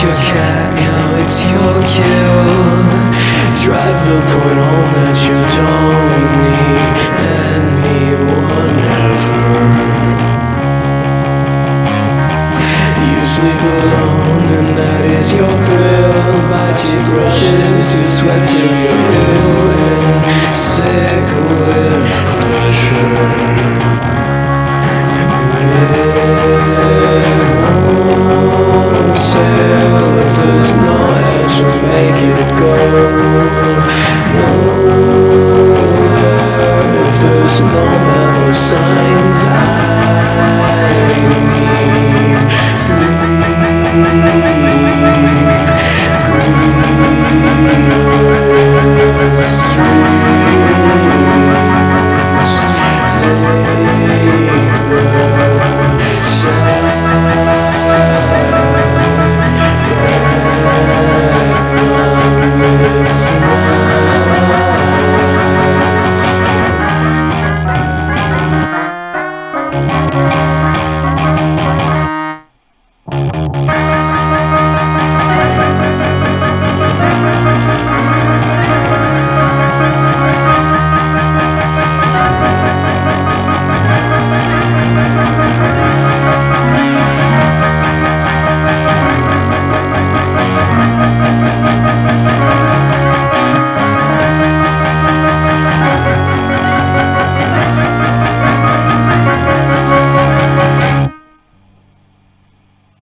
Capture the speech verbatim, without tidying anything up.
your cat, now it's your kill. Drive the point home that you don't need anyone ever. You sleep alone and that is your thrill. Magic rushes to sweat till you're ill and sick with pleasure. If there's no edge to make it go nowhere, if there's no metal signs, I need sleep, grief, rest,